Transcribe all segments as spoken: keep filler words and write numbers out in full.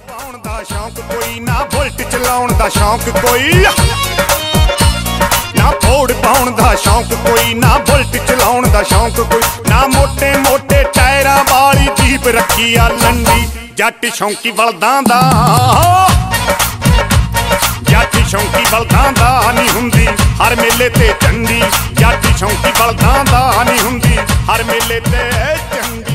पाउण दा शौक कोई ना बुलट चलाउण दा शौक कोई ना फोड़ पाउण दा शौक कोई ना बुलट चलाउण दा शौक कोई ना मोटे मोटे टायरां वाली जीप रखी आ लंडी जट शौकी बलदां दा जट शौकी बलदां दा नहीं हुंदी हर मेले ते चंडी जट शौकी बलदां दा नहीं हुंदी हर मेले ते चंडी।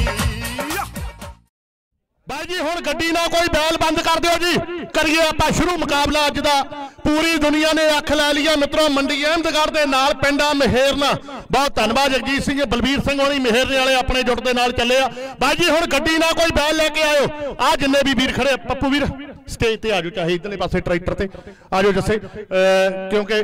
भाई जी हुण गड्डी ना कोई बैल बंद कर दिओ जी करिए आपां शुरू मुकाबला अज दा। पूरी दुनिया ने अख लै लिया मित्रों मंडी अहमदगढ़ दे नाल पिंडा महेरना बहुत धन्यवाद जगजीत सिंह बलबीर सिंह होनी महेरने वाले अपने जुट दे नाल चले आ। भाई जी हुण गड्डी ना कोई बैल लेके आयो आ जिन्ने भी वीर खड़े पप्पू वीर स्टेज ते आ जाओ चाहे इधरले पासे ट्रैक्टर ते आ जाओ जस्से क्योंकि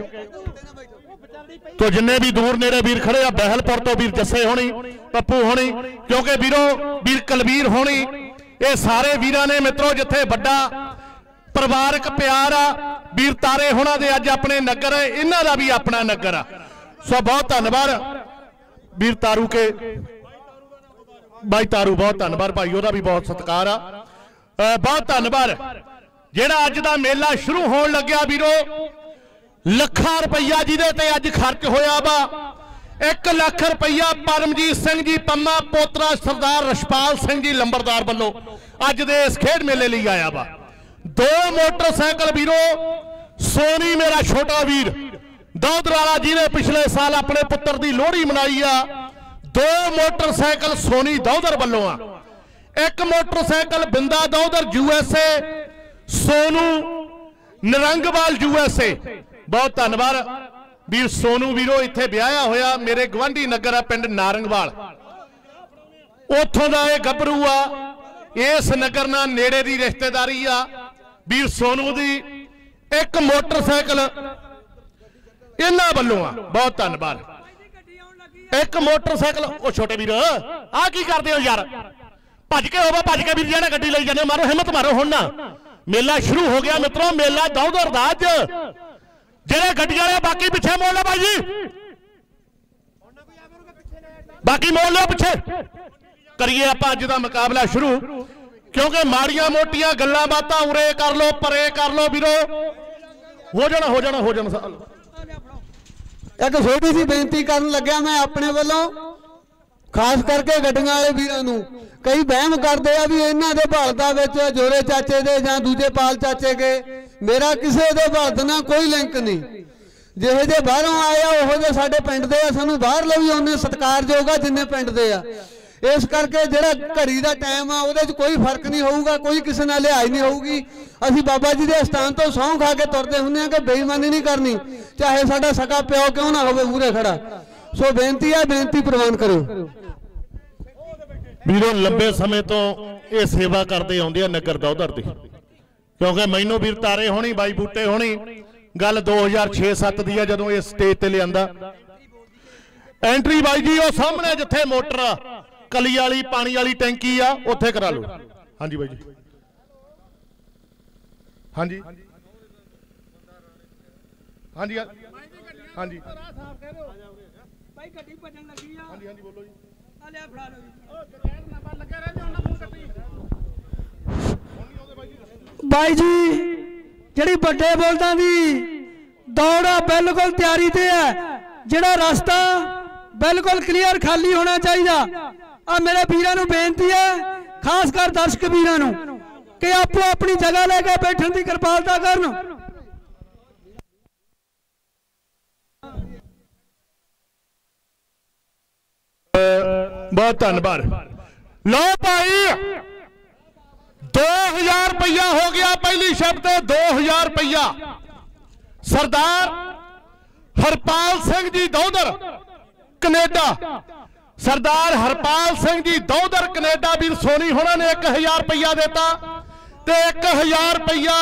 तो जिन्ने भी दूर नेड़े वीर खड़े आ बहलपुर तो वीर जस्से होनी पप्पू होनी क्योंकि वीरों वीर कलबीर होनी ये सारे वीरां ने मित्रों जिथे बड़ा परिवारक प्यार आ वीर तारे होना दे अज अपने नगर है इन्हां दा भी अपना नगर आ। सो बहुत धन्यवाद वीर तारू के भाई तारू बहुत धन्यवाद भाई ओहदा भी बहुत सत्कार आ बहुत धन्यवाद जेड़ा अज दा मेला शुरू होण लग्या वीरो लखा रुपया जिहदे ते अज खर्च होया वा एक लाख रुपया परमजीत सिंह जी पम्मा पोतरा सरदार रशपाल सिंह जी लंबरदार वालों अज दे इस खेड मेले लई आया वा। दो मोटरसाइकिल वीरो सोनी मेरा छोटा वीर दौधर वाला जिन्हें पिछले साल अपने पुत्र की लोहड़ी मनाई आ दो मोटरसाइकिल सोनी दौधर वालों आ एक motorcycle Binda Daudhar USA Sonu Nirangwal USA बहुत धन्यवाद वीर सोनू वीरो इत्थे ब्याया होया मेरे गवांढी नगर आ पिंड नारंगवाल उथों दा इह गभरू आ इस नगर नाल नेड़े दी रिश्तेदारी आ वीर सोनू दी एक मोटरसाइकिल इन्हां वल्लों आ बहुत धन्यवाद एक मोटरसाइकिल ओ छोटे वीर आ की करदे हो यार भज के होवा भज के वीर जी ने गड्डी लई जाने मारो हिम्मत मारो हुण ना मेला शुरू हो गया मित्रों मेला दौधर दा अज जेड़े गड्डी वाले बाकी पिछे मोड़ लो भाई जी बाकी मोड़ लो पिछे करिए आप अज का मुकाबला शुरू क्योंकि माड़ियां मोटियां गल्लां बातां उरे कर लो परे कर लो वीरो हो जाना हो जाना हो जाना। एक छोटी सी बेनती करन लग्या मैं अपने वालों खास करके गड्डियां वाले वीरां नूं कई बहम करते हैं भी इन्हां दे बलदा विच जोरे चाचे दे जां दूजे पाल चाचे के मेरा किसी दे बलद नाल कोई लिंक नहीं जिहे जे बाहरों आए ओहो जे साडे पिंड दे आ सानूं बाहरले भी उन्ने सत्कारयोग आ जिन्ने पिंड दे आ इस करके जिहड़ा घड़ी दा टाइम आ उहदे च कोई फर्क नहीं होऊगा कोई किसी नाल लिहाज नहीं होऊगी। असीं बाबा जी दे स्थान तो सौं खा के तुरदे हुंदे आ कि बेईमानी नहीं करनी चाहे साडा सका प्यो क्यों ना होवे मूहरे खड़ा। सो बेनती है बेनती प्रवान करो वीरों लंबे समय तो ये सेवा करते आउंदे आ नगर दौधर दी क्योंकि मैनू वीर तारे होनी बाई बूटे होनी गल दो हज़ार छे सत्त दी जदों इस स्टेज ते लिआंदा एंट्री बाई जी वो सामने जिथे मोटर कली वाली पानी वाली टैंकी आ उत्थे करा लो। हाँ जी बाई जी हाँ जी हाँ जी हाँ जी बोलो जी भाई जी जी बड़े बोलदा दी दौड़ा बिल्कुल तैयारी ते है जिहड़ा रास्ता बिल्कुल क्लीयर खाली होना चाहिए। आ मेरे वीरां नूं बेनती है खास कर दर्शक वीरां नूं कि आपो अपनी जगह लेके बैठण की कृपालता करन। बहुत धन्यवाद लो भाई दो हजार रुपया हो गया पहली शब्द दो हजार रुपया सरदार हरपाल सिंह जी दौधर कनेडा सरदार हरपाल सिंह जी दौधर कनेडा वीर सोनी होना ने एक हजार रुपया देता ते एक हजार रुपया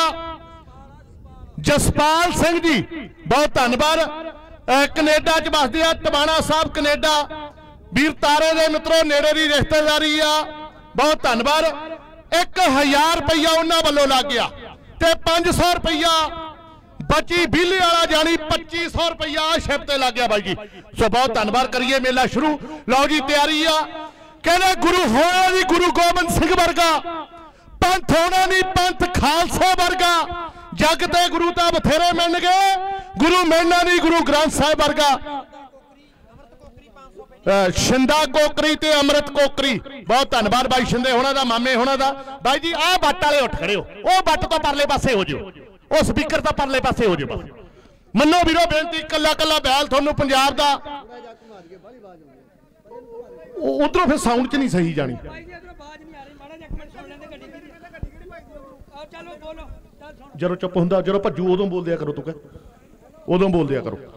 जसपाल सिंह जी बहुत धन्यवाद कनेडा च बसदे आ टबाणा साहब कनेडा वीर तारे दे मित्रों नेड़े दी रिश्तेदारी आ बहुत धन्यवाद एक हजार रुपया उन्हां वल्लों लग गया ते पांच सौ रुपया बची बिजली वाला जानी पच्ची सौ रुपया शिप ते लग गया भाई जी। सो बहुत धन्यवाद करिए मेला शुरू लो जी तैयारी आ कहने गुरु होया जी गुरु गोबिंद सिंह वर्गा पंथ होना नहीं, पंथ खालसा वर्गा जग ते गुरु तां बथेरे मिल गए, गुरु मिलना नहीं गुरु ग्रंथ साहिब वर्गा। शिंदा कोकरी ते अमृत कोकरी, बहुत धन्यवाद भाई शिंदे होना दा, मामे होना दा। भाई जी आ बट वाले उठ खड़े हो, ओ बट तो परले पासे हो जाओ, ओ स्पीकर तो परले पासे हो जाओ। मनो वीरो बेनती, कला कला बैल थानू पंजाब दा उधरों फिर साउंड च नहीं सही जानी। जदों चुप हुंदा, जदों भज्जू उदों बोल दिया करो, तू कह उदों बोल दिया करो।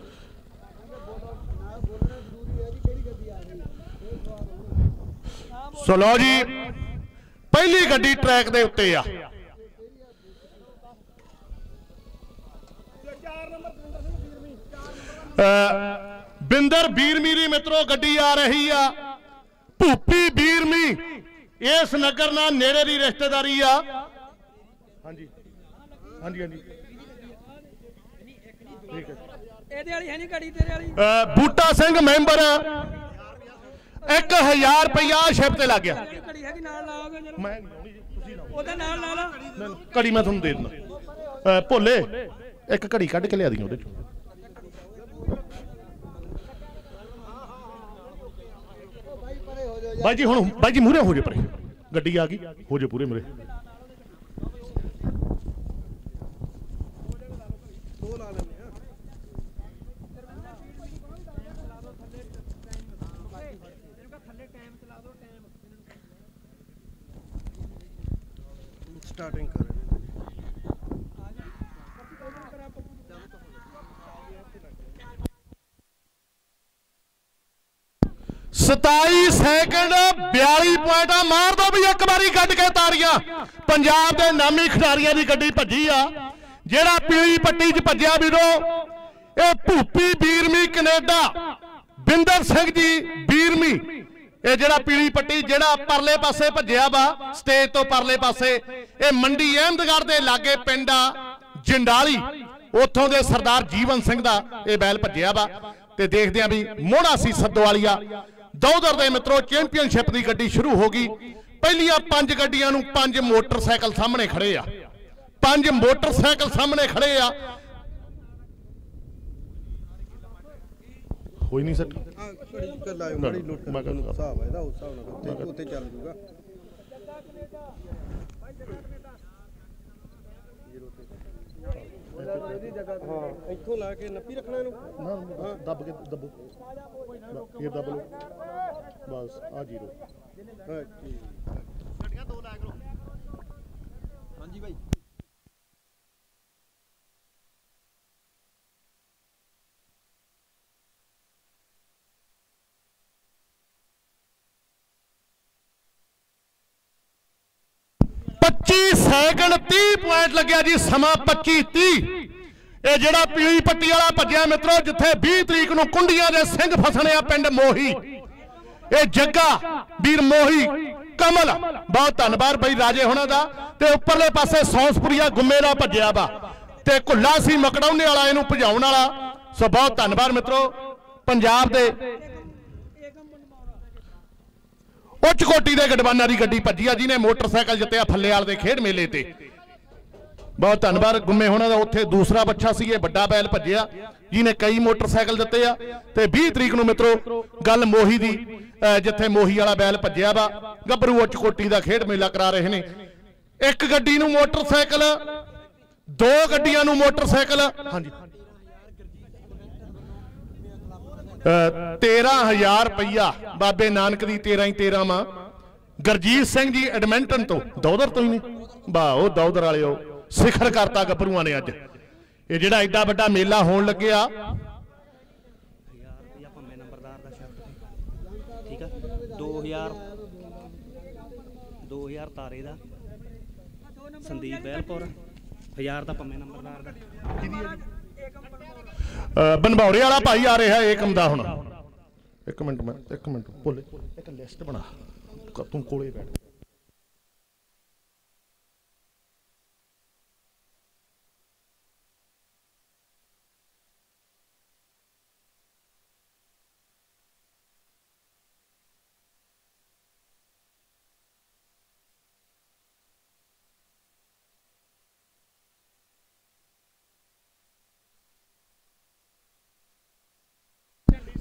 सो लो जी, पहली गड्डी ट्रैक दे उत्ते आ, बिंदर बीरमीरी मित्रों गड्डी आ रही आ। भूपी बीरमी इस नगर नाल नेड़े दी रिश्तेदारी आ। हाँ जी हाँ जी हाँ जी ठीक है। बूटा सिंह मैंबर एक हजार रुपया शिप ते लग गया। घड़ी मैं तुहानू दे देना, भोले एक घड़ी कढ़ के लिया दी उहदे चों। भाई जी हुण भाई जी मूहरे हो जाओ, परे गड्डी आ गई, हो जाओ पूरे मूहरे। स्टार्टिंग कर सताई सैकंड बयाली पॉइंट मार दो भी एक बारी कट के तारियां। पंजाब के नामी खिडारियों की गड्डी भजी आ, जेड़ा पीली पट्टी च भज्या वीरो, ये भूपी बीरमी कनेडा बिंदर सिंह जी बीरमी। ये जेड़ा पीली पट्टी जेड़ा परले पासे भज्या वा स्टेज तो परले पासे, ये मंडी अहमदगढ़ के लागे पिंड आ जंडाली, उथों के सरदार जीवन सिंह का यह बैल भज्या वा। ते देखदे भी मोहना सी सद्दोवालिया दौधर दे मित्रों चैंपीयनशिप की गड्डी शुरू हो गई। पहलिया पांच गड्डियां नूं पांच मोटरसाइकिल सामने खड़े आ, पांच मोटरसाइकिल सामने खड़े आ। होई नहीं सट इत्थों ला के नप्पी रखना इहनूं, दब के दबो ये दब लो बस आ जीरो। हां ठीक दो ला करो। हां जी भाई पच्ची सैकंड तीह पॉइंट लग्या जी, समा पच्ची तीह। ये जड़ा पीली पट्टी वाला भज्या मित्रों, जिथे बीस तरीक नूं कुंडियां दे सिंह फसने आ पिंड मोही, ये जग्गा वीर मोही कमल, बहुत धन्यवाद भाई राजे होना दा। ते उपरले पासे सौंसपुरिया गुम्मे दा भज्या वा, ते घुल्ला सी मकड़ौने वाला इहनूं भजाउण वाला। सो बहुत धन्यवाद मित्रों पंजाब दे उच्च कोटी के गडवाना की गड्डी भजी आ, जिन्हें मोटरसाइकिल जितया फल्लेवाल के खेड मेले ते। बहुत धन्यवाद गुम्मे होना दा। उत्थे दूसरा बच्चा सी बड़ा बैल भज्या, जिन्हें कई मोटरसाइकिल दिते आ। ते बीस तरीक नूं मित्रों गल मोही दी, जिथे मोही वाला बैल भज्या वा, गभरू उच्च कोटी का खेड मेला करा रहे हैं। एक गड्डी नूं मोटरसाइकिल, दो गड्डियां नूं मोटरसाइकिल, हाँ जी तेरह हजार रुपया बाबे नानक की तेरह ही तेरह मां गुरजीत सिंह जी एडमिंटन तो दौधर तो ही ने वाह दौधर वाले सिखर करता गभरूआं ने। अज ये जिहड़ा एडा वड्डा मेला होण लग्या, ठीक है दो हजार दो हजार तारे का संदीप बैलपुर, हजार का पम्मे नंबरदार का बनभौरे वाला भाई आ रहा है एकम दा। हुण एक मिनट मैं एक मिनट भोले एक लिस्ट बना, तू कोले बैठ।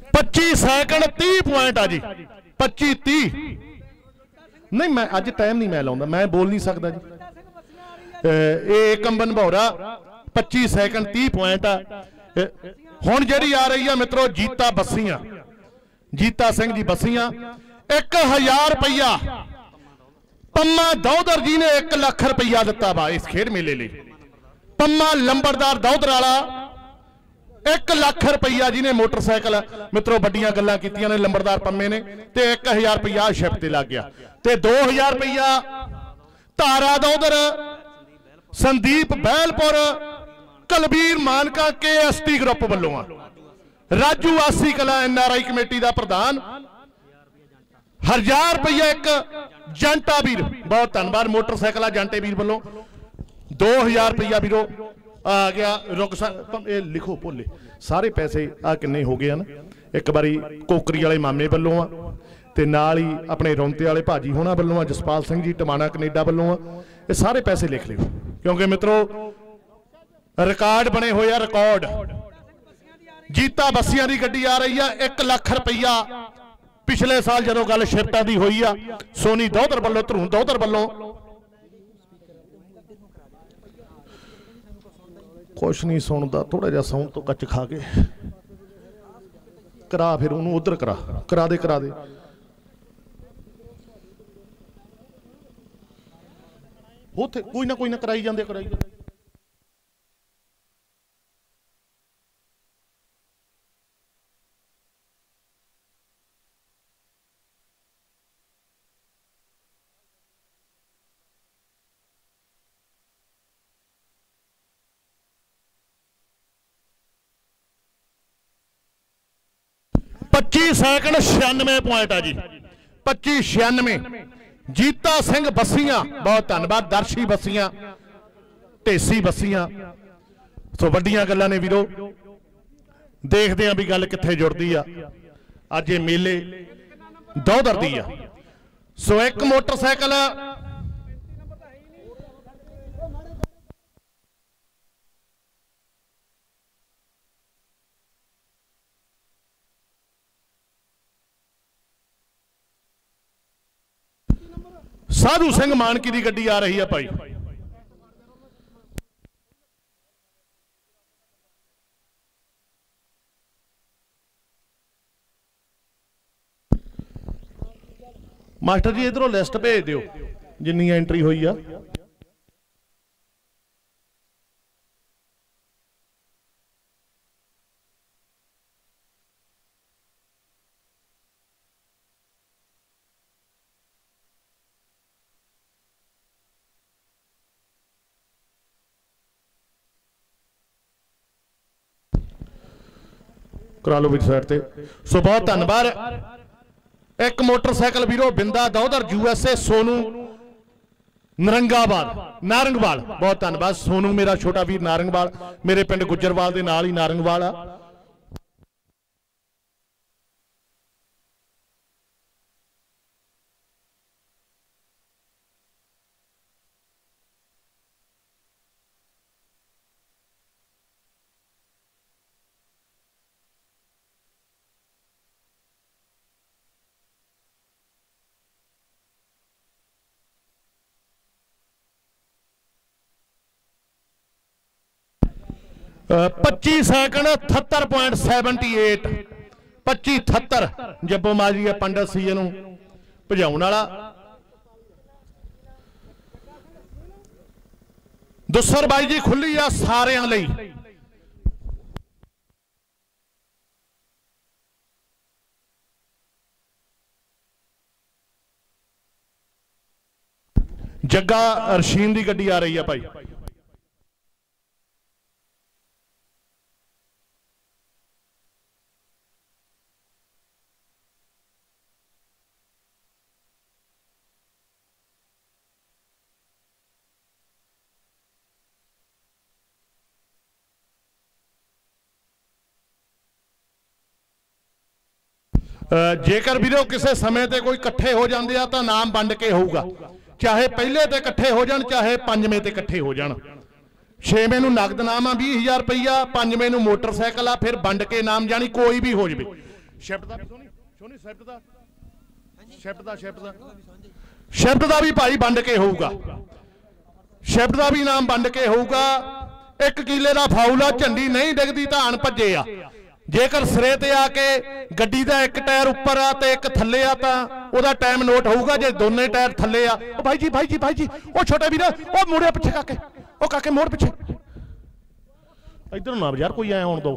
पच्ची सैकंड तीह पॉइंट आ जी, पच्ची तीह नहीं मैं अज टाइम नहीं मैं लाऊंगा, मैं बोल नहीं सकता जी। ये कंबन भौरा पच्ची सैकंड तीह पॉइंट आ। हुण जिहड़ी आ रही है मित्रों जीता बसियां, जीता सिंह जी बसियां एक हजार रुपया पम्मा दौधर जी ने एक लख रुपया दिता वा इस खेड मेले लिए। पम्मा लंबरदार दौधर वाला एक लख रुपया जिन्हें मोटरसाइकिल मित्रों बड़ियां गल्लां कीतियां ने लंबरदार पम्मे ने, ते एक हजार रुपया शिफ्ट ते लग गया, ते दो हजार रुपया धारा दौधर संदीप बहलपुर कलबीर मानका के एस टी ग्रुप वालों आ। राजू आसी कला एन आर आई कमेटी का प्रधान हजार रुपया एक जंटा वीर, बहुत धन्यवाद मोटरसाइकिल जंटे वीर वालों दो हजार रुपया वीरो आ गया। रुक ए लिखो भोले सारे पैसे आ किन्ने हो गए ना, एक बारी कोकरी वाले मामे वालों आ ते नाल ही अपने रौंते वाले भाजी होना वालों आ, जसपाल सिंह जी टमाना कनेडा वालों आ, ये सारे पैसे लिख लियो क्योंकि मित्रों रिकॉर्ड बने हुए रिकॉर्ड। जीता बसियां की गड्डी आ रही है एक लख रुपया पिछले साल जो गल शिफ्टां दी हुई आ सोनी दौधर वालों धरून दौधर वालों कुछ नहीं सुनता, थोड़ा जिहा साउंड तो कच खा के करा फिर उन्होंने उधर करा करा दे करा दे उथे कोई ना कोई ना कराई जाते कराई जाते। पच्ची सैकंड छियानवे पॉइंट आ जी, पच्ची छियानवे जीता सिंह बसियां बहुत धन्यवाद दर्शी बसियां ढेसी बसियां। सो वड्डियां गल्लां ने वीरो, देखते हैं भी गल कित्थे जुड़दी आ। अज ये मेले दौधर दी आ। सो एक मोटरसाइकिल साधु सिंह मानकी की गड्डी आ रही है भाई। मास्टर जी इधरों लिस्ट भेज दियो जिन्नी एंट्री हुई आ। करा लो भी साइड से। सो बहुत धन्यवाद। एक मोटरसाइकिल वीरो बिंदा दौधर यूएसए सोनू नरंगावाल नारंगवाल बहुत धन्यवाद। सोनू मेरा छोटा वीर नारंगवाल मेरे पिंड गुजरवाल के नाल ही नारंगवाल आ। पच्ची सैकंड अठहत्तर पॉइंट सैवनटी एट पच्ची अठहत्तर जब्बो माजी है पंडित सी नूं भजाउण वाला। दुसर बाई जी खुली आ सारियां लई। जग्गा रशीन की गड्डी आ रही है भाई। जेकर वीरो किसी समय ते कोई इकट्ठे हो जाते हैं तो नाम वंड के होगा, चाहे पहले ते इकट्ठे हो जान चाहे पंजवें ते इकट्ठे हो जान। छेवें नू नगद नाम आ बीस हजार रुपया, पंजवें नू मोटरसाइकिल आ, फिर वंड के नाम जानी कोई भी हो जाए। शिफ्ट का सोनी सोनी शिफ्ट का शिफ्ट का शिफ्ट का शिफ्ट का भी भाई वंड के होऊगा शिफ्ट का भी नाम वंड के होऊगा एक किले का फाउल आ झंडी नहीं डिगदी धान भजे आ जेकर सिरे ते आके गड्डी का एक टायर उपर आ ते एक थले आ तां ओहदा टाइम नोट होऊगा जे दोने टायर थले आ ओ भाई जी भाई जी भाई जी ओ छोटे वीर ओ मुड़े पिछे काके ओ काके मोड़ पिछे इधर ना यार कोई आया होण दो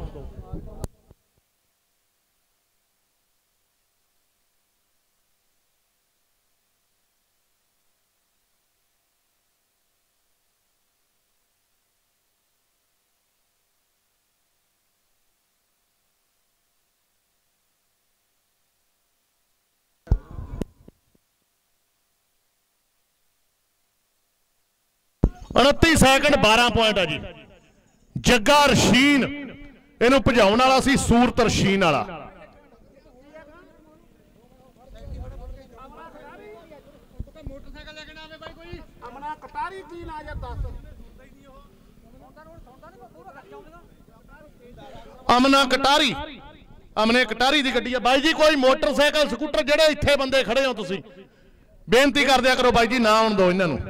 उनती सैकंड बारह पॉइंट है जी जग्गा रशीन इनू भजाउण वाला सी सूरत रशीन वाला अमना कटारी अमने कटारी की गड्डी है बाई जी कोई मोटरसाइकिल स्कूटर जेडे इत्थे बंदे खड़े हो तुसीं बेनती कर दिया करो बाई जी ना आउण दो इन्हां नूं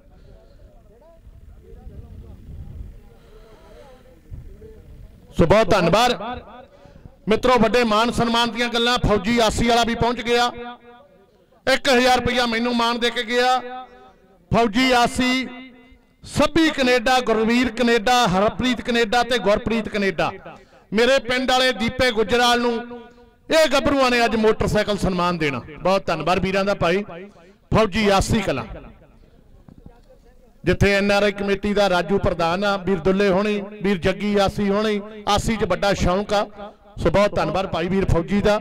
सो बहुत धन्यवाद मित्रों बड़े मान सन्मान दियां गल्लां फौजी आसी वाला भी पहुंच गया एक हजार रुपया मैनू मान दे के गया फौजी आसी सभी Canada Gurveer Canada Harpreet Canada ते गुरप्रीत कनेडा मेरे पिंड वाले दीपे गुजराल नूं ये गभरूआं ने अज मोटरसाइकिल सन्मान देना बहुत धन्यवाद वीरां दा भाई फौजी आसी कला जिथे एन आर आई कमेटी का राजू प्रधान आ वीर दुल्ले होनी वीर जग्गी आसी होनी आसी च बड़ा शौक आ सो बहुत धन्यवाद भाई वीर फौजी का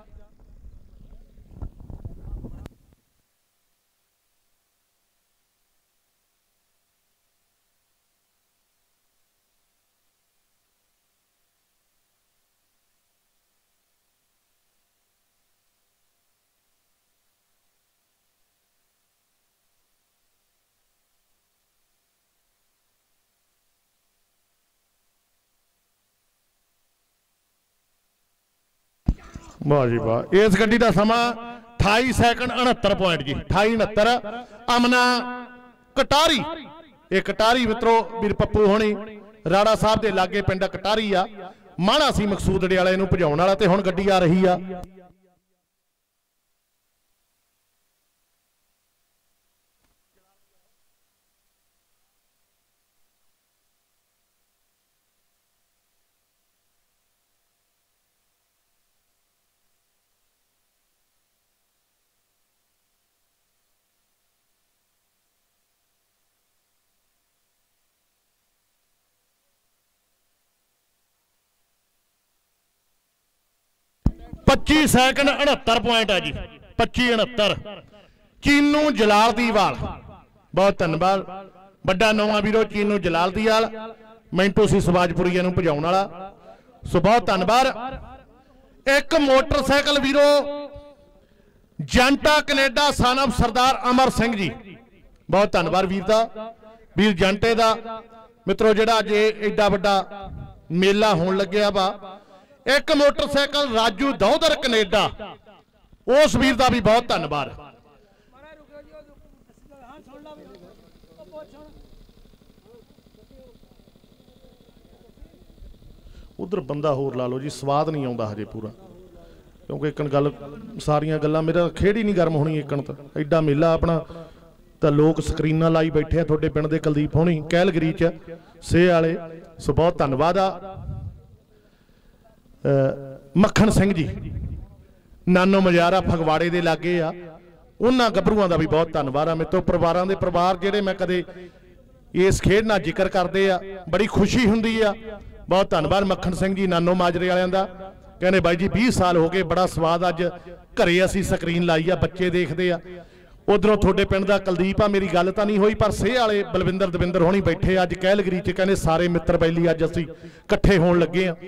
वाह जी वाह इस गड्डी का समा अठाई सैकंड उनहत्तर पॉइंट जी अठाई उनहत्तर अमना कटारी ये कटारी मित्रों वीर पप्पू होनी राड़ा साहब के लागे पिंड कटारी आ माणा सी मकसूदड़े वाले नूं भजाउण वाला ते हुण गड्डी आ रही आ पच्ची सैकंड उनहत्तर पॉइंट है जी पच्ची उनहत्तर चीनू जलाल दी वाल बहुत धन्यवाद बड़ा नौवां वीरो चीनू जलाल दी वाल मैंटू सी सवाजपुरीया नूं भजाउण वाला सो बहुत धन्यवाद एक मोटरसाइकिल वीरो Janta Canada son of Sardar Amar Singh ji बहुत धन्यवाद वीर दा वीर जंटे दा मित्रों जिहड़ा अज एडा वड्डा मेला होण लग्या वा एक मोटरसाइकिल राजू दौधर कनेडा उस वीर का भी बहुत धन्यवाद उधर बंदा होर ला लो जी स्वाद नहीं आता हजे पूरा क्योंकि एक गल सारिया गल्लां मेरा खेड़ ही नहीं गर्म होनी एक तो एडा मेला अपना तो लोग स्क्रीनां लाई बैठे थोड़े पिंड के कुलदीप होनी कैलगरी च से वाले सो बहुत धन्यवाद आ मक्खन सिंह जी नानो मजारा फगवाड़े के लागे आ उन्होंने गभरूआं का भी बहुत धन्यवाद आ मेरे तो परिवारों के परिवार जेडे मैं कदे इस खेड ना जिक्र करते आ बड़ी खुशी हुंदी आ बहुत धन्यवाद मक्खन सिंह जी नानो माजरे वालियां दा कहने बाई जी बीस साल हो गए बड़ा स्वाद अज घरे असी स्क्रीन लाई आ बच्चे देखते आ उधरों थोड़े पिंड का कुलदीप आ मेरी गल तो नहीं हुई पर सेह वाले बलविंदर दविंदर होनी बैठे अज कैलगरी च कहने सारे मित्र बैली अज असी इकट्ठे होण लगे आ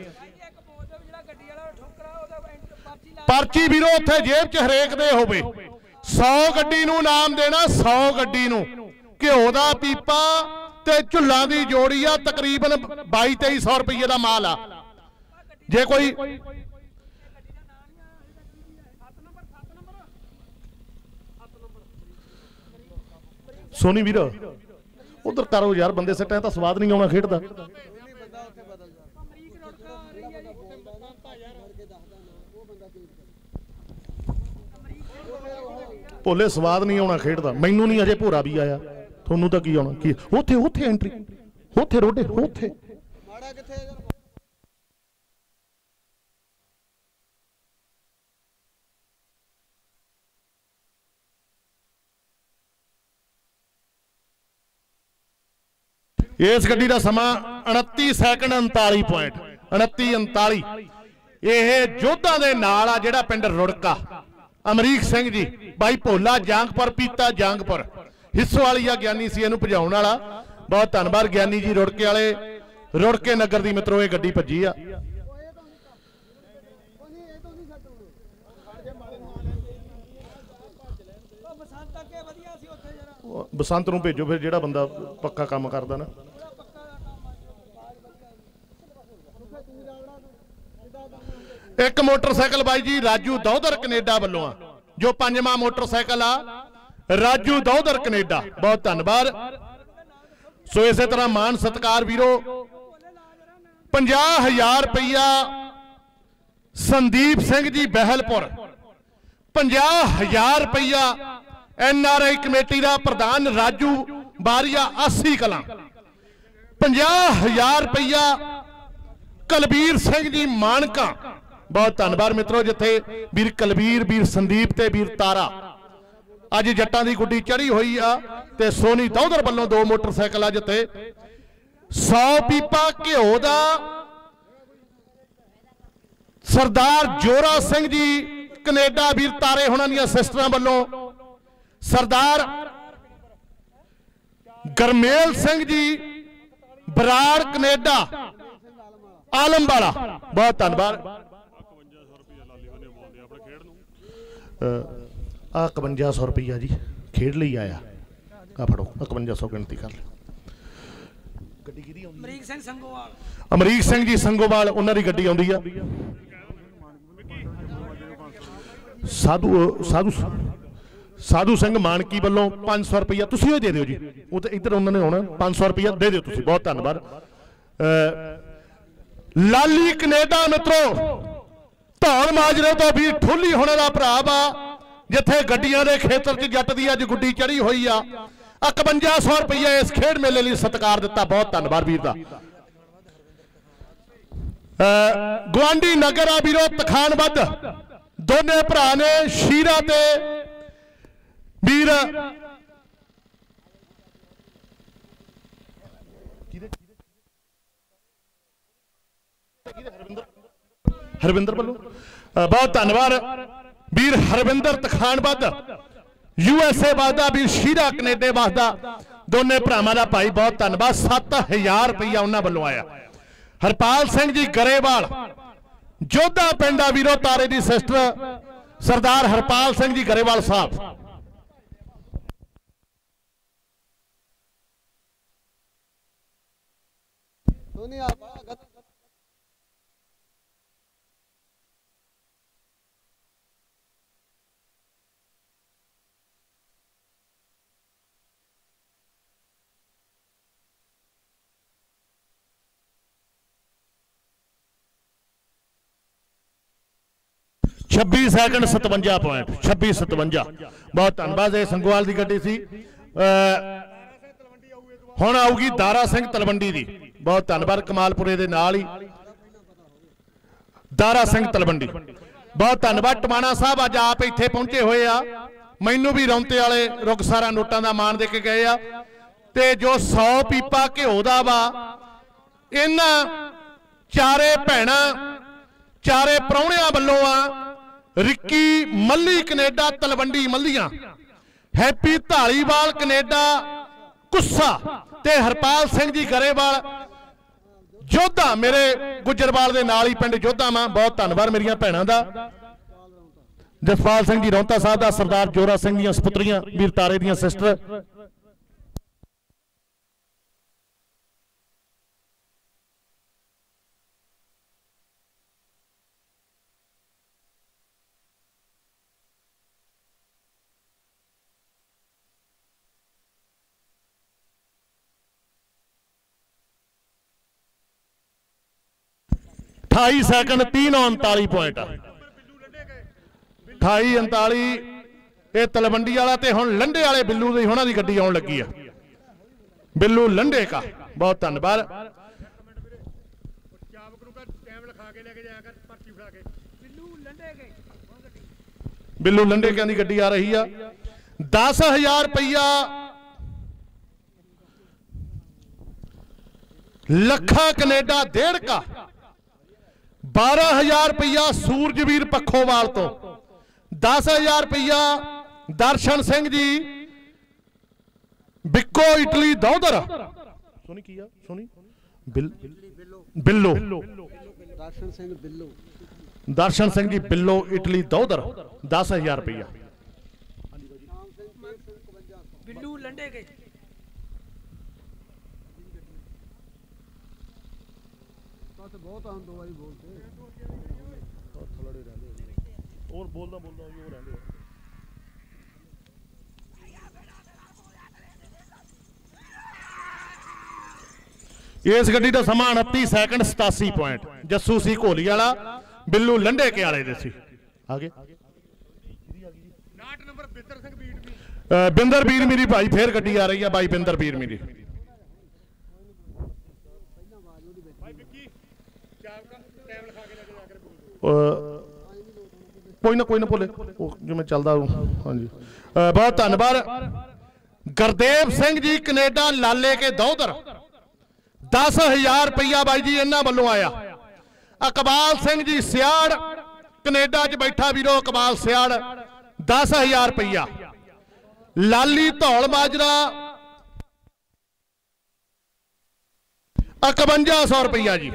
पर्ची वीरो उत्थे जेब च हरेक दे होवे सौ गड्डी नूं नाम देना सौ गड्डी नूं घिओ दा पीपा ते झुल्लां दी जोड़ी आ तकरीबन बाई तेई सौ रुपये का माल आ जे कोई सोनी वीर उधर करो यार, बंदे सट्टे तो स्वाद नहीं आना खेड का। भोले स्वाद नहीं आना खेड का, मैनू नहीं अजे भोरा भी आया, थोनू तो की आना की उथे उथे एंट्री उथे रोडे उथे इस गड्डी का समा उनती सैकंड उनताली पॉइंट उनती उनताली। यह जोधा दे नाल आ जिहड़ा पिंड रुड़का अमरीक सिंह जी भाई भोला जांगपुर पीता जांगपुर हिस्सो वाली आ ज्ञानी सी इहनूं भजाउण वाला। बहुत धन्नवाद ज्ञानी जी रुड़के वाले रुड़के नगर दी मित्रों ये गड्डी भजी आ। बसंत नूं भेजो फिर जिहड़ा बंदा पक्का काम करदा ना। एक मोटरसाइकिल बाई जी राजू दौधर कनेडा वालों आ, जो पंजवां मोटरसाइकिल आ राजू दौधर कनेडा, बहुत धन्नवाद। सो इस तरह मान सत्कार वीरो पंजाह हजार रुपया संदीप सिंह जी बहलपुर, पंजाह हजार रुपया एन आर आई कमेटी का प्रधान राजू बारिया अस्सी कलां, पंजाह हजार रुपया कलबीर सिंह जी मानका, बहुत धन्नवाद मित्रों। जिथे वीर कलबीर वीर संदीप ते वीर तारा अज जट्टां दी गुड्डी चढ़ी हुई आ ते सोनी दौधर वालों दो मोटरसाइकिल आ। जिथे सौ पीपा घ्यो दा सरदार जोरा सिंह जी कनेडा वीर तारे होना दियां सिस्टरां वालों, सरदार गरमेल सिंह जी बराड़ कनेडा आलम वाला, बहुत धन्यवाद। आ इकवंजा सौ रुपया जी खेड लई आया, आ फड़ो इकवंजा सौ गिनती कर लो। अमरीक सिंह संगोवाल, अमरीक सिंह जी संगोवाल उन्हां दी गड्डी आउंदी आ। साधु साधु साधु सिंह मानकी वालों पांच सौ रुपया तुसीं दे दिओ जी, वो तो इधर उन्होंने आना पांच सौ रुपया दे दिओ तुसीं, बहुत धन्नवाद। लाली कनेडा मित्रों धौल माजरे तो भी ठोली होने का भरा वा, जिथे गड्डियां दे खेतर च जट दी अज गुड्डी चढ़ी हुई आ। इकवंजा सौ रुपया इस खेड मेले लिए सत्कार दिता, बहुत धन्नवाद वीर दा। गुआंढी नगर आ वीरो तखानबद्ध दोने भरा ने शीरा ते वीर हरविंदर वालों बहुत धन्यवाद। वीर हरविंदर तखानबद्ध यूएसए वादा वीर शीरा कनेडे वादा दोने भरावां दा भाई, बहुत धन्यवाद। सत्त हजार रुपया उन्हां वालों आया। हरपाल सिंह जी गरेवाल जोधा पिंड आ वीरो तारे दी सिस्टर सरदार हरपाल सिंह जी गरेवाल साहब, छब्बी सैकंड सतवंजा पॉइंट छब्बी सतवंजा, बहुत धन्यवाद। ये संगोवाल की गड्डी सी, हुण आऊगी दारा सिंह तलवंडी दी, बहुत धन्यवाद। कमालपुरे दे नाल ही दारा सिंह तलवंडी, बहुत धन्यवाद। टमाणा साहब अज आप इत्थे पहुंचे हुए आ, मैनू भी रौंते वाले रुखसारा नोटां दा मान दे के गए आ। ते जो सौ पीपा घ्यो दा वा इन्हां चारे भैणां चारे प्राहुणियां वल्लों आ। रिक्की मल्ली कनेडा तलवंडी मल्लियां, हैप्पी धालीवाल कनेडा कुस्सा ते हरपाल सिंह जी गरेवाल जोधा मेरे गुजरवाल दे नाल ही पिंड जोधा मां, बहुत धन्यवाद मेरियां भैणां दा। जसपाल सिंह जी रौंता साहब दा, सरदार जोरा सिंह दीयां सपुत्रियां वीर तारे दीयां सिस्टर, अठाई सैकंड तीन उनताली पॉइंट अठाई उनताली ये तलवंडी वाला ते हुण लंडे वाले बिल्लू दी हुणां दी गड्डी आउण लगी है बिल्लू लंडे का बहुत धन्यवाद बिल्लू लंडे की गड्डी आ रही है दस हजार रुपया लखा कनेडा डेढ़ का बारह हजार रुपया सूरजवीर पखोवाल तो दस हजार रुपया दर्शन सिंह जी बिको इटली दौधर सुनी किया सुनी बिल बिल्लो दर्शन सिंह बिल्लो दर्शन सिंह जी बिल्लो इटली दौधर दस हजार रुपया बिल्लू लंडे गए बहुत हम दो बारी बोलते और बोलना बोलना वो रहने इस गड्डी का समा उनती सैकंड सतासी पॉइंट जस्सू सी घोली वाला बिल्लू लंडे के आले दे सी आगे बिंदर बीर मेरी भाई फिर गड्डी आ रही है भाई बिंदर बीर मेरी कोई ना कोई ना बोले जो मैं चलता हूँ हाँ जी बहुत धन्यवाद गुरदेव सिंह जी कनेडा लाले के दौधर दस हजार रुपया बाई जी इन्होंने वालों आया अकबाल सिंह जी सियाड़ कनेडा च बैठा वीरो अकबाल सियाड़ दस हजार रुपया लाली धौल माजरा इकवंजा सौ रुपया जी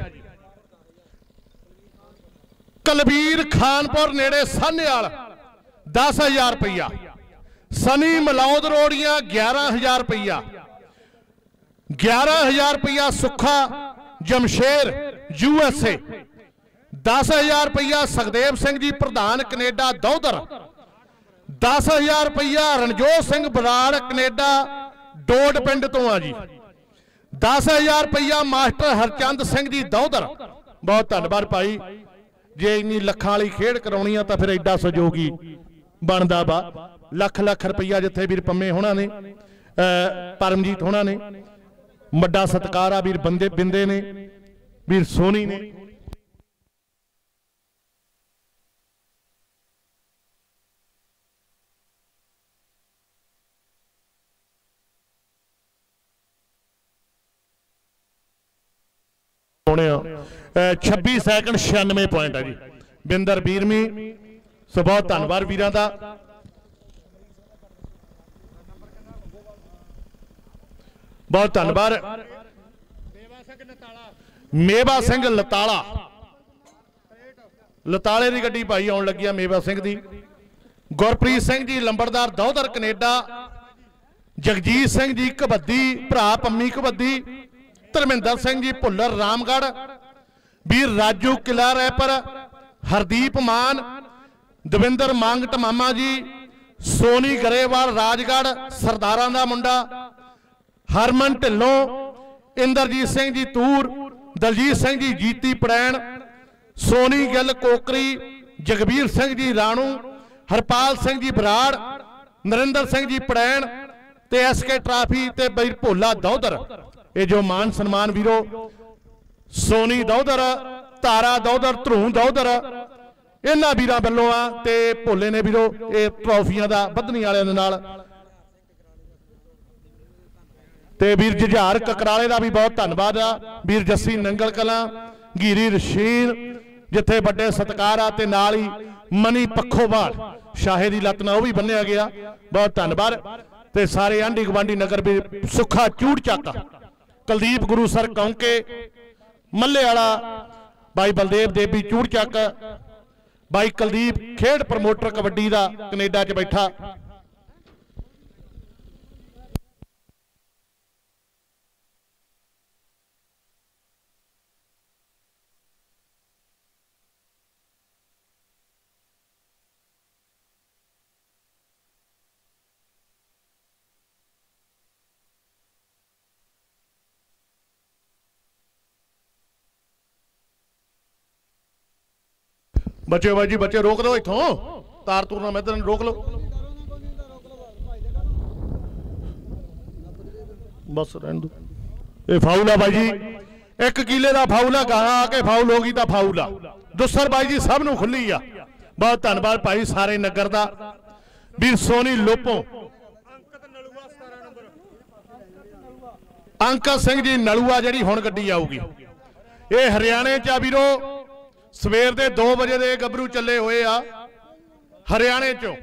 कलबीर खानपुर नेड़े सान्याल दस हजार रुपया सनी मलौद रोड़ियां ग्यारह हजार रुपया ग्यारह हजार रुपया सुखा जमशेर यूएसए दस हजार रुपया सुखदेव सिंह जी प्रधान कनेडा दौधर दस हजार रुपया रणजोत सिंह बराड़ कनेडा डोड पिंड तो आ जी दस हजार रुपया मास्टर हरचंद सिंह जी दौधर बहुत धन्यवाद भाई जे इन्नी लखां वाली खेड कराउणी आ तां फिर एडा सहयोगी बनदा बा लख लख रुपया जिथे वीर पंमे होना ने परमजीत होना ने वड्डा सत्कार आ वीर बंदे बिंदे ने वीर सोनी ने छब्बी सैकंड छियानवे पॉइंट है जी बिंदर बीरमी सो बहुत धन्यवाद वीरां दा बहुत धन्यवाद मेवा सिंह लताला लताले की गड्डी भाई आउण लगी मेवा सिंह दी गुरप्रीत सिंह जी लंबड़दार दौधर कनेडा जगजीत सिंह जी कबड्डी भरा पम्मी कबड्डी धर्मिंदर सिंह जी भुल्लर रामगढ़ वीर राजू किला रैपर हरदीप मान दविंदर मांगट मामा जी सोनी गरेवाल राजगढ़ सरदारां दा मुंडा हरमन ढिल्लों इंद्रजीत सिंह जी तूर दलजीत सिंह जी जीती पड़ैन सोनी गिल कोकरी जगबीर सिंह जी राणू हरपाल सिंह जी बराड़ नरिंदर सिंह जी पड़ैन ते एस के ट्राफी ते बीर भोला दौधर ये जो मान सन्मान वीरो सोनी दौधर तारा दौधर ध्रू दौधर इन्हां वीरां वल्लों आ ते भोले ने वीरो ये ट्रॉफियां दा बधनी वालियां दे नाल ते वीर जुझार ककराले का भी बहुत धन्यवाद आ वीर जस्सी नंगल कलां गिरी रशीन जिथे बड़े सत्कार आ ते नाल ही मनी पखोवाल शाहे की लत नाल ओह भी बन्निया गया बहुत धन्यवाद ते सारे आंढी गुआंढी नगर भी सुखा चूड़ चक कुलदीप गुरुसर कौंके मल्ले वाला भाई बलदेव देवी चूड़ चक भाई कुलदीप खेड प्रमोटर कबड्डी का कनेडा च बैठा बच्चे बाई जी बच्चे रोक दो इथों तार तूर ना मैं रोक लो बस रहने दो ये फाउल है बाई जी एक किले का फाउल है गाह आके फाउल हो गई तो फाउल आ दुसर बाई जी सब नूं खुली आ बहुत धन्यवाद भाई सारे नगर का वीर सोनी लोपों अंकल सिंह जी नलूआ जी हुण गड्डी आऊगी ये हरियाणे च वीरो सवेर दे दो बजे दे गबरू चले हुए आ हरियाणे चो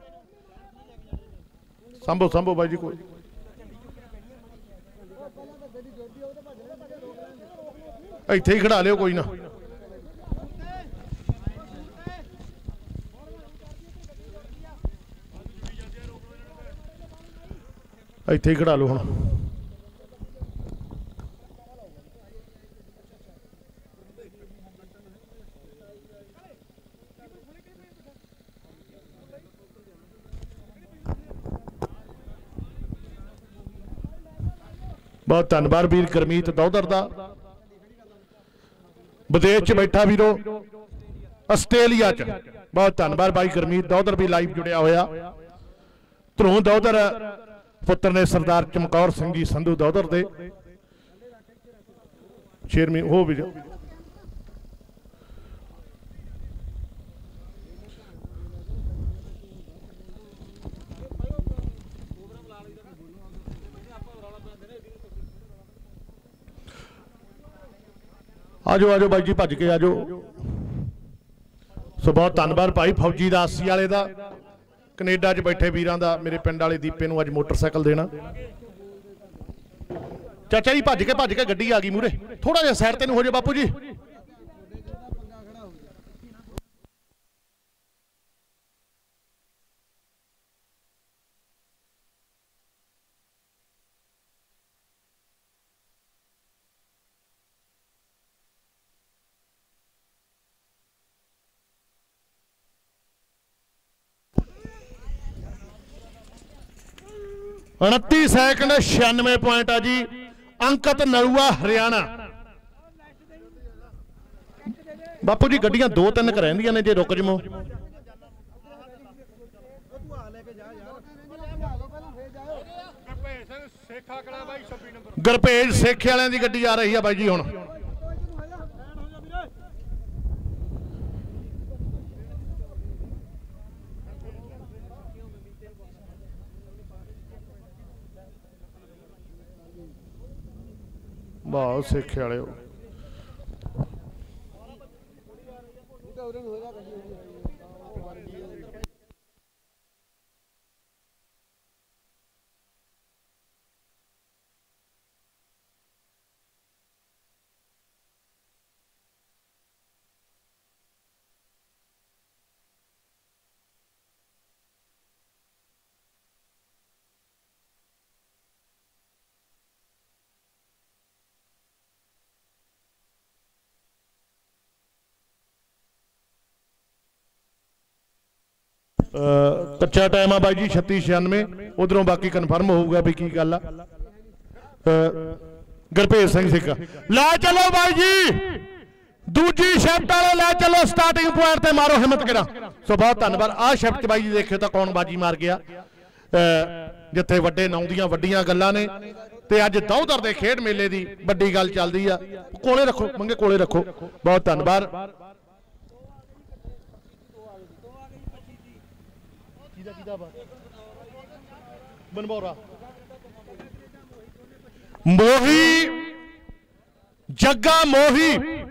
संभो संभो भाई जी कोई इत्थे ही खड़ा लियो कोई ना इत्थे ही खड़ा लो हुण बहुत धन्यवाद वीर गुरमीत दौधर का विदेश च बैठा वीरो आस्ट्रेलिया च बहुत धन्यवाद भाई गुरमीत दौधर भी लाइव जुड़िया होया ध्रुव दौधर पुत्र ने सरदार चमकौर सिंह जी संधू दौधर दे चेयरमैन हो भी आजो आजो भाई जी भज के आजो सो बहुत धन्यवाद भाई फौजी दा अस्सी वाले दा कनेडा च बैठे वीरां दा मेरे पिंड वाले दीपे नूं अज मोटरसाइकिल देना चाचा जी भज के भज के गड्डी आ गई मूहरे थोड़ा जिहा साइड ते नूं हो जाओ बापू जी उनती सैकंड छियानवे पॉइंट आ जी अंकत नलुआ हरियाणा बापू जी गड्डियां दो तीन करेंदियां ने जे रुक जमो गुरभेज सेखे वालियां दी गड्डी आ रही है बाई जी हुण बहुत सिखे वाले हो कच्चा टाइम आ बाई जी छत्ती छियानवे उधरों बाकी कन्फर्म होगा भी की गल गुरभेज सिंह सिक्का ला चलो बाई जी दूजी शिफ्ट वाले ला चलो स्टार्टिंग पॉइंट ते मारो हिम्मत करा सो बहुत धन्यवाद आ शिफ्ट बाई जी देखे तो कौन बाजी मार गया जिथे वड्डे नौ दियां वड्डियां गल्लां ने ते अज दौधर दे खेड मेले दी वड्डी गल चलदी आ कोले रखो मंगे कोले रखो बहुत धन्यवाद बनबोरा मोही जग्गा मोही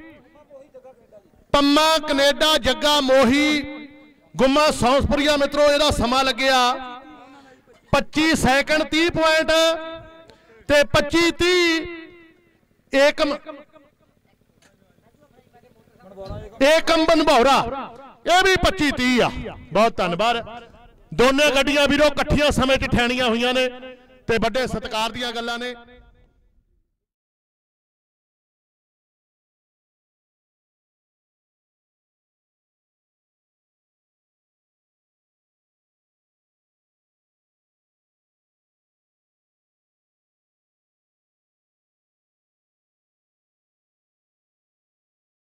पम्मा कनेडा जग्गा मोही गुम्मा सौंसपुरिया मित्रों ਇਹਦਾ ਸਮਾਂ ਲੱਗਿਆ पच्ची सैकंड तीस पॉइंट ते पच्ची तीस एकम एकम बनबोरा ये भी पच्ची तीस आ बहुत धन्यवाद दोनों गड्डियां वीरों इकट्ठियां समय च ठहणियां हुई ने ते बड़े सत्कार दीयां गल्लां ने।